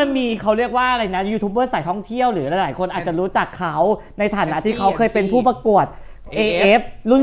มันมีเขาเรียกว่าอะไรนะยูทูบเบอร์สายท่องเที่ยวหรือหลายๆคนอาจจะรู้จักเขาในฐานะที่เขาเคยเป็นผู้ประกวด AF รุ่น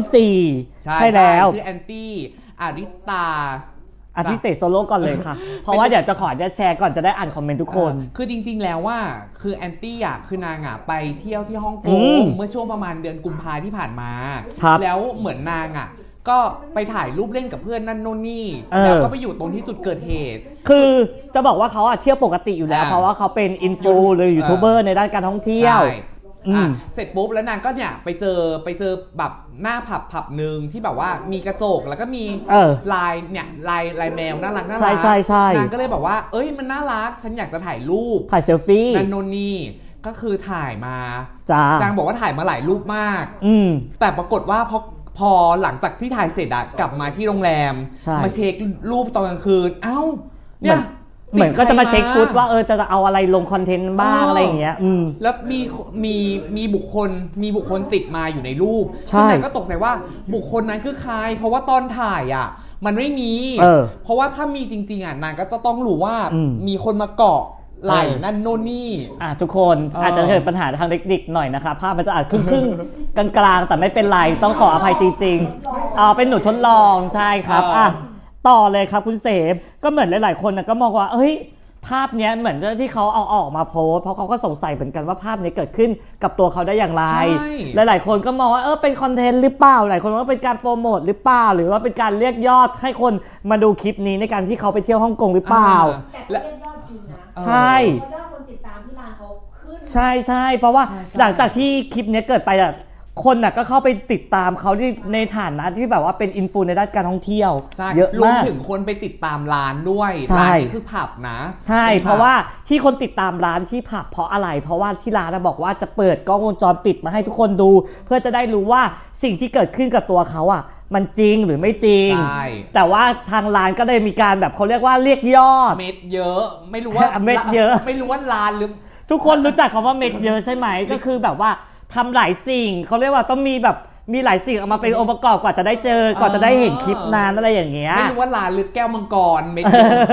4 ใช่แล้วชื่อแอนตี้อาริตาพิเศษโซโล่ก่อนเลยค่ะเพราะว่าเดี๋ยวจะขอแชร์ก่อนจะได้อ่านคอมเมนต์ทุกคนคือจริงๆแล้วว่าคือแอนตี้อ่ะคือนางอ่ะไปเที่ยวที่ฮ่องกงเมื่อช่วงประมาณเดือนกุมภาที่ผ่านมาแล้วเหมือนนางอ่ะก็ไปถ่ายรูปเล่นกับเพื่อนนั่นโน่นนี่แล้วก็ไปอยู่ตรงที่จุดเกิดเหตุคือจะบอกว่าเขาเที่ยวปกติอยู่แล้วเพราะว่าเขาเป็นอินฟูหรือยูทูบเบอร์ในด้านการท่องเที่ยวเสร็จปุ๊บแล้วนางก็เนี่ยไปเจอแบบหน้าผับหนึ่งที่แบบว่ามีกระจกแล้วก็มีลายเนี่ยลายแมวน่ารักใช่นางก็เลยบอกว่าเอ้ยมันน่ารักฉันอยากจะถ่ายรูปถ่ายเซลฟี่นั่นโน่นนี่ก็คือถ่ายมานางบอกว่าถ่ายมาหลายรูปมากแต่ปรากฏว่าพอหลังจากที่ถ่ายเสร็จกลับมาที่โรงแรมมาเช็ครูปตอนกลางคืนเอ้าเนี่ยเหมือนก็จะมาเช็คฟุตว่าจะเอาอะไรลงคอนเทนต์บ้างอะไรอย่างเงี้ยแล้วมีบุคคลติดมาอยู่ในรูปซึ่งนางก็ตกใจว่าบุคคลนั้นคือใครเพราะว่าตอนถ่ายมันไม่มีเพราะว่าถ้ามีจริงๆนางก็จะต้องรู้ว่ามีคนมาเกาะไหล่นั่นโน่นนี่ทุกคนอาจจะเกิดปัญหาทางเทคนิคหน่อยนะคะภาพมันจะอาจครึ่งกลางๆแต่ไม่เป็นไรต้องขออภัยจริงๆเป็นหนูทดลองใช่ครับต่อเลยครับคุณเสพก็เหมือนหลายๆคนก็มองว่าเฮ้ยภาพนี้เหมือนที่เขาเอาออกมาโพสเพราะเขาก็สงสัยเหมือนกันว่าภาพนี้เกิดขึ้นกับตัวเขาได้อย่างไรหลายๆคนก็มองว่าเป็นคอนเทนต์หรือเปล่าหลายคนว่าเป็นการโปรโมทหรือเปล่าหรือว่าเป็นการเรียกยอดให้คนมาดูคลิปนี้ในการที่เขาไปเที่ยวฮ่องกงหรือเปล่าแต่เรียกยอดจริงนะใช่ยอดคนติดตามที่ร้านเขาขึ้นใช่เพราะว่าหลังจากที่คลิปนี้เกิดไปคนก็เข้าไปติดตามเขาที่ในฐานะที่แบบว่าเป็นอินฟูในด้านการท่องเที่ยวเยอะมากรวมถึงคนไปติดตามร้านด้วยร้านคือผับนะใช่เพราะว่าที่คนติดตามร้านที่ผับเพราะอะไรเพราะว่าที่ร้านบอกว่าจะเปิดกล้องวงจรปิดมาให้ทุกคนดูเพื่อจะได้รู้ว่าสิ่งที่เกิดขึ้นกับตัวเขามันจริงหรือไม่จริงแต่ว่าทางร้านก็เลยมีการแบบเขาเรียกว่าเรียกยอดเม็ดเยอะไม่รู้ว่าเม็ดเยอะไม่รู้ว่าร้านหรือทุกคนรู้จักคำว่าเม็ดเยอะใช่ไหมก็คือแบบว่าทำหลายสิ่งเขาเรียกว่าต้องมีหลายสิ่งเอามาเป็นองค์ประกอบกว่าจะได้เจอกว่าจะได้เห็นคลิปนานอะไรอย่างเงี้ยไม่รู้ว่าลาลึกแก้วมังกรเม็ด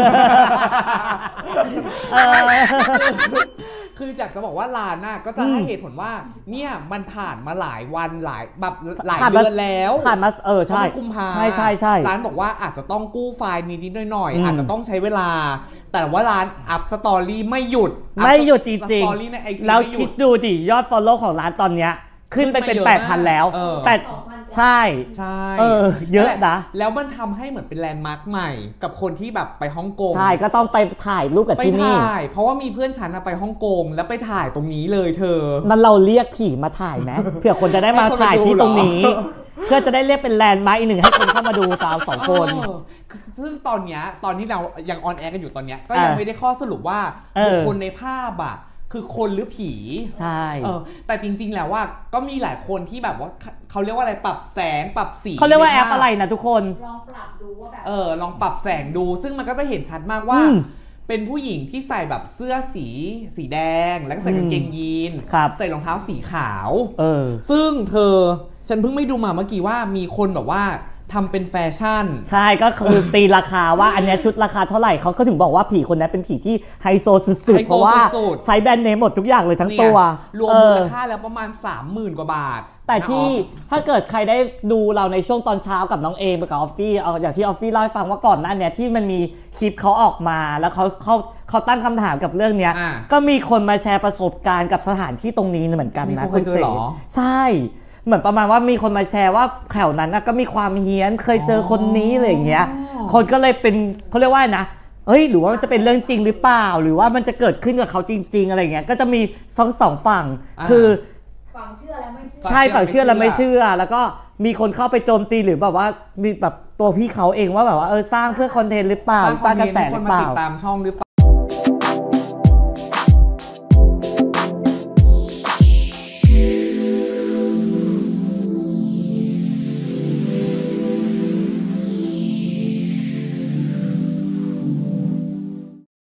คืออยากจะบอกว่าร้านก็จะให้เหตุผลว่าเนี่ยมันผ่านมาหลายวันหลายเดือนแล้วผ่านมาใช่กุมภาใช่ร้านบอกว่าอาจจะต้องกู้ไฟล์นิดๆหน่อยๆอาจจะต้องใช้เวลาแต่ว่าร้านอัพสตอรี่ไม่หยุดจริงๆแล้วคิดดูดิยอด follow ของร้านตอนเนี้ยขึ้นไปเป็น 8,000 แล้วแต่ใช่เยอะนะแล้วมันทำให้เหมือนเป็นแลนด์มาร์คใหม่กับคนที่แบบไปฮ่องกงใช่ก็ต้องไปถ่ายรูปกับที่นี่เพราะว่ามีเพื่อนฉันไปฮ่องกงแล้วไปถ่ายตรงนี้เลยเธอนั้นเราเรียกผีมาถ่ายไหมเผื่อคนจะได้มาถ่ายที่ตรงนี้เพื่อจะได้เรียกเป็นแลนด์มาร์คอีกหนึ่งให้คนเข้ามาดูตาม2คนซึ่งตอนที่เรายังออนแอร์กันอยู่ตอนนี้ก็ยังไม่ได้ข้อสรุปว่าบุคคลในภาพคือคนหรือผีใช่แต่จริงๆแล้วว่าก็มีหลายคนที่แบบว่าเขาเรียกว่าอะไรปรับแสงปรับสีเขาเรียกว่าแอปอะไรนะทุกคนลองปรับดูว่าแบบลองปรับแสงดูซึ่งมันก็จะเห็นชัดมากว่าเป็นผู้หญิงที่ใส่แบบเสื้อสีแดงแล้วก็ใส่กางเกงยีนใส่รองเท้าสีขาวซึ่งฉันเพิ่งไม่ดูมาเมื่อกี้ว่ามีคนแบบว่าทำเป็นแฟชั่นใช่ก็คือตีราคาว่าอันนี้ชุดราคาเท่าไหร่เขาก็ถึงบอกว่าผีคนนั้นเป็นผีที่ไฮโซสุดๆเพราะว่าใช้แบรนด์เนมหมดทุกอย่างเลยทั้งตัวรวมมูลค่าแล้วประมาณ 30,000 กว่าบาทแต่ที่ถ้าเกิดใครได้ดูเราในช่วงตอนเช้ากับน้องเอมกับออฟฟี่อย่างที่ออฟฟี่เล่าให้ฟังว่าก่อนหน้านี้ที่มันมีคลิปเขาออกมาแล้วเขาตั้งคำถามกับเรื่องนี้ก็มีคนมาแชร์ประสบการณ์กับสถานที่ตรงนี้เหมือนกันนะคุณเจอใช่เหมือนประมาณว่ามีคนมาแชร์ว่าแถวนั้นก็มีความเฮี้ยนเคยเจอคนนี้อะไรอย่างเงี้ยคนก็เลยเป็นเขาเรียกว่านะหรือว่ามันจะเป็นเรื่องจริงหรือเปล่าหรือว่ามันจะเกิดขึ้นกับเขาจริงๆอะไรอย่างเงี้ยก็จะมีสองฝั่งคือฝั่งเชื่อและไม่เชื่อใช่ฝั่งเชื่อและไม่เชื่อแล้วก็มีคนเข้าไปโจมตีหรือแบบว่ามีแบบตัวพี่เขาเองว่าแบบว่าสร้างเพื่อคอนเทนต์หรือเปล่าสร้างกระแสหรือเปล่าติดตามช่องหรือเปล่า